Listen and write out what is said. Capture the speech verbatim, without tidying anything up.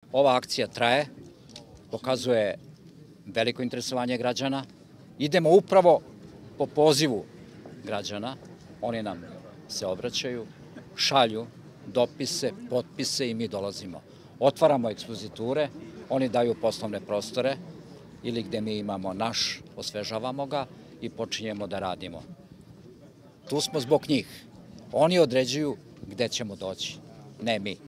Ova akcija traje, pokazuje veliko interesovanje građana. Idemo upravo po pozivu građana, oni nam se obraćaju, šalju dopise, potpise i mi dolazimo. Otvaramo ekspoziture, oni daju poslovne prostore ili gde mi imamo naš, osvežavamo ga i počinjemo da radimo. Tu smo zbog njih. Oni određuju gde ćemo doći, ne mi.